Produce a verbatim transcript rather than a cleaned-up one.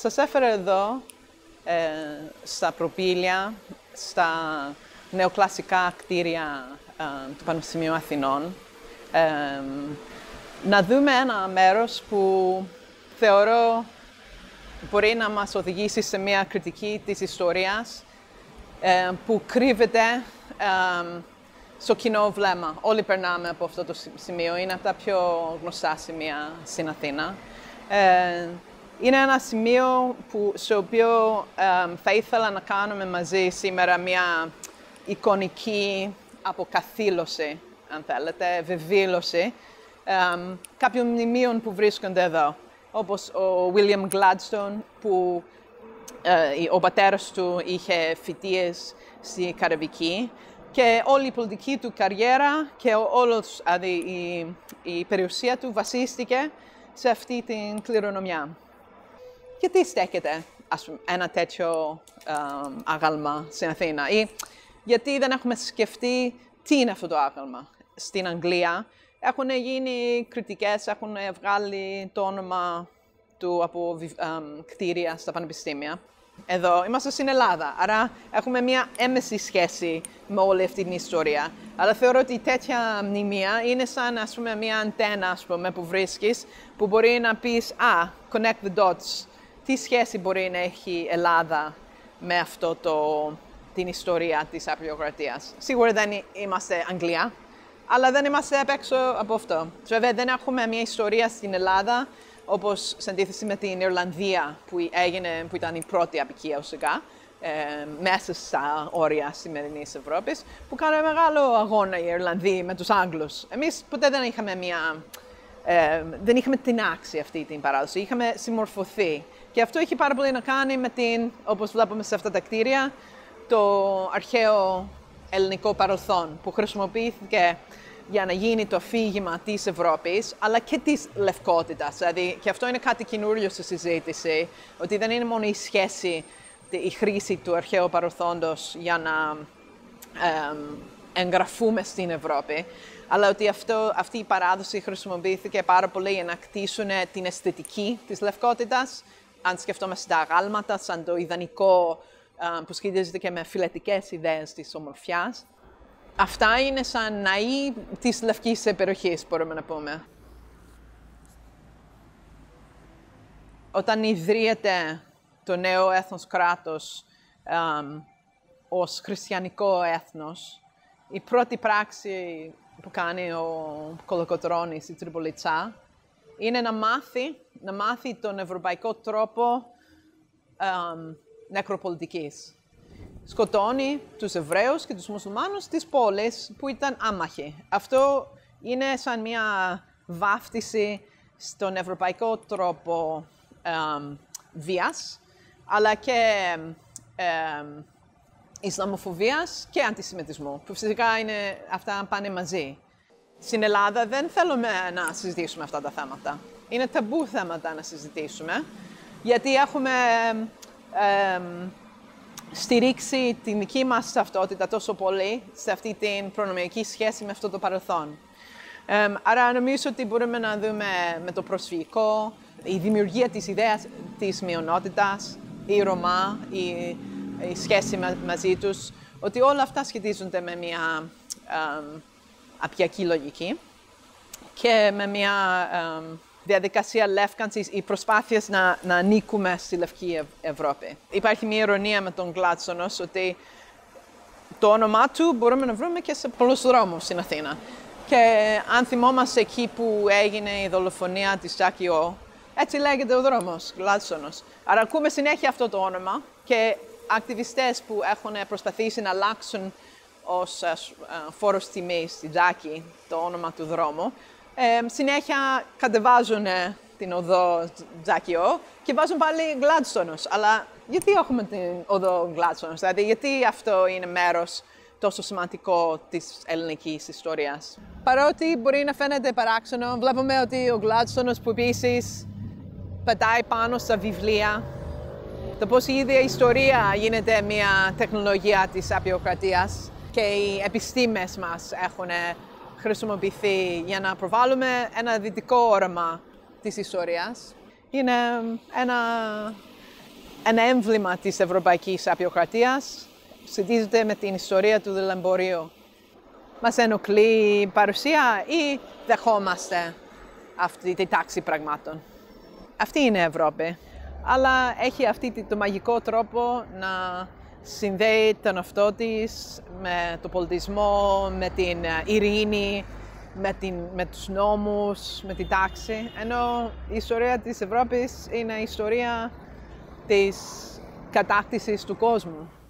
Σας έφερα εδώ, ε, στα προπήλια, στα νεοκλασικά κτίρια ε, του Πανεπιστημίου Αθηνών, ε, να δούμε ένα μέρος που θεωρώ μπορεί να μας οδηγήσει σε μια κριτική της ιστορίας ε, που κρύβεται ε, στο κοινό βλέμμα. Όλοι περνάμε από αυτό το σημείο, είναι από τα πιο γνωστά σημεία στην Αθήνα. Ε, είναι ένα σημείο που, στο οποίο ε, θα ήθελα να κάνουμε μαζί σήμερα μια εικονική αποκαθήλωση, αν θέλετε, βεβήλωση ε, κάποιων μνημείων που βρίσκονται εδώ. Όπως ο William Gladstone, που ε, ο πατέρας του είχε φοιτίες στη Καραϊβική και όλη η πολιτική του καριέρα και όλος, δηλαδή, η, η περιουσία του βασίστηκε σε αυτή την κληρονομιά. Γιατί στέκεται, ας πούμε, ένα τέτοιο ε, άγαλμα στην Αθήνα, ή γιατί δεν έχουμε σκεφτεί τι είναι αυτό το άγαλμα. Στην Αγγλία έχουν γίνει κριτικές, έχουν βγάλει το όνομα του από um, κτίρια στα πανεπιστήμια. Εδώ είμαστε στην Ελλάδα, άρα έχουμε μια έμεση σχέση με όλη αυτή την ιστορία. Αλλά θεωρώ ότι τέτοια μνημεία είναι σαν, ας πούμε, μια αντένα, ας πούμε, που βρίσκεις, που μπορεί να πεις, α, connect the dots. Τι σχέση μπορεί να έχει η Ελλάδα με αυτό το, την ιστορία της απεικιοκρατίας. Σίγουρα δεν είμαστε Αγγλία, αλλά δεν είμαστε απ' έξω από αυτό. Βέβαια, δεν έχουμε μια ιστορία στην Ελλάδα, όπως σε αντίθεση με την Ιρλανδία, που, έγινε, που ήταν η πρώτη αποικία ουσιαστικά, ε, μέσα στα όρια της σημερινής Ευρώπης, που κάνανε μεγάλο αγώνα οι Ιρλανδοί με τους Άγγλους. Εμείς ποτέ δεν είχαμε, μια, ε, δεν είχαμε τινάξει αυτή την παράδοση, είχαμε συμμορφωθεί. Και αυτό έχει πάρα πολύ να κάνει με την, όπως βλέπουμε σε αυτά τα κτίρια, το αρχαίο ελληνικό παρελθόν, που χρησιμοποιήθηκε για να γίνει το αφήγημα της Ευρώπης, αλλά και της λευκότητας. Δηλαδή, και αυτό είναι κάτι καινούριο στη συζήτηση, ότι δεν είναι μόνο η σχέση, η χρήση του αρχαίου παρελθόντος για να ε, εγγραφούμε στην Ευρώπη, αλλά ότι αυτό, αυτή η παράδοση χρησιμοποιήθηκε πάρα πολύ για να κτίσουν την αισθητική της λευκότητας. Αν σκεφτόμαστε στα αγάλματα, σαν το ιδανικό ε, που σχετίζεται και με φιλετικές ιδέες της ομορφιάς. Αυτά είναι σαν ναή της λευκής περιοχής, μπορούμε να πούμε. Όταν ιδρύεται το νέο έθνος κράτος um, ως χριστιανικό έθνος, η πρώτη πράξη που κάνει ο Κολοκοτρώνης στη Τριπολιτσά είναι να μάθει, να μάθει τον ευρωπαϊκό τρόπο um, νεκροπολιτικής. Σκοτώνει τους Εβραίους και τους Μουσουλμάνους της πόλης που ήταν άμαχοι. Αυτό είναι σαν μια βάφτιση στον ευρωπαϊκό τρόπο ε, βίας, αλλά και ε, Ισλαμοφοβίας και αντισημιτισμού, που φυσικά είναι, αυτά πάνε μαζί. Στην Ελλάδα δεν θέλουμε να συζητήσουμε αυτά τα θέματα. Είναι ταμπού θέματα να συζητήσουμε, γιατί έχουμε ε, στηρίξει την δική μας ταυτότητα τόσο πολύ σε αυτή την προνομιακή σχέση με αυτό το παρελθόν. Ε, άρα νομίζω ότι μπορούμε να δούμε με το προσφυγικό, η δημιουργία της ιδέας της μειονότητας, η Ρωμά, η, η σχέση μα, μαζί τους, ότι όλα αυτά σχετίζονται με μια ε, απειακή λογική και με μια ε, διαδικασία λεύκανσης ή προσπάθειες να, να ανήκουμε στη Λευκή Ευρώπη. Υπάρχει μια ειρωνία με τον Γκλάτσονος ότι το όνομά του μπορούμε να βρούμε και σε πολλούς δρόμους στην Αθήνα. Και αν θυμόμαστε εκεί που έγινε η δολοφονία της Τζάκι Ο, έτσι λέγεται ο δρόμος, Γκλάτσονος. Άρα ακούμε συνέχεια αυτό το όνομα και ακτιβιστές που έχουν προσπαθήσει να αλλάξουν ως φόρος τιμής στη Τζάκι το όνομα του δρόμου, Ε, συνέχεια κατεβάζουν ε, την οδό Τζάκι Ο και βάζουν πάλι Γκλάτσονος. Αλλά γιατί έχουμε την οδό Γκλάτσονος, δηλαδή γιατί αυτό είναι μέρος τόσο σημαντικό της ελληνικής ιστορίας. Παρότι μπορεί να φαίνεται παράξενο, βλέπουμε ότι ο Γκλάτσονος που επίσης πετάει πάνω στα βιβλία, το πώς η ίδια ιστορία γίνεται μια τεχνολογία της απεικιοκρατίας και οι επιστήμες μας έχουν χρησιμοποιηθεί για να προβάλλουμε ένα δυτικό όραμα της ιστορίας. Είναι ένα ένα έμβλημα της ευρωπαϊκής απεικιοκρατίας, σχετίζεται με την ιστορία του δουλεμπορίου. Μας ενοχλεί η παρουσία ή δεχόμαστε αυτή τη τάξη πραγμάτων. Αυτή είναι η Ευρώπη, αλλά έχει αυτή το μαγικό τρόπο να συνδέει τον εαυτό της με τον πολιτισμό, με την ειρήνη, με, την, με τους νόμους, με την τάξη. Ενώ η ιστορία της Ευρώπης είναι η ιστορία της κατάκτησης του κόσμου.